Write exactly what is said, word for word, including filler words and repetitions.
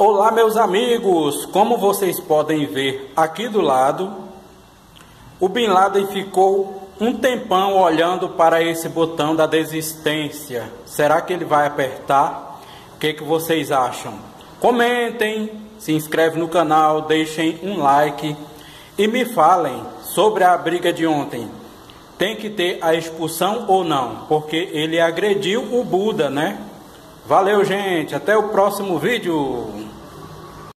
Olá, meus amigos, como vocês podem ver aqui do lado, o Bin Laden ficou um tempão olhando para esse botão da desistência. Será que ele vai apertar? O que, que vocês acham? Comentem, se inscrevem no canal, deixem um like e me falem sobre a briga de ontem. Tem que ter a expulsão ou não? Porque ele agrediu o Buda, né? Valeu, gente. Até o próximo vídeo.